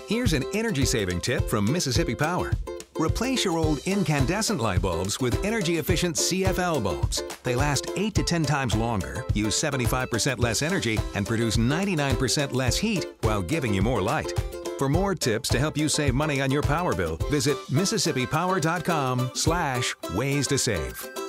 Here's an energy-saving tip from Mississippi Power. Replace your old incandescent light bulbs with energy-efficient CFL bulbs. They last 8 to 10 times longer, use 75% less energy, and produce 99% less heat while giving you more light. For more tips to help you save money on your power bill, visit MississippiPower.com/ways to save.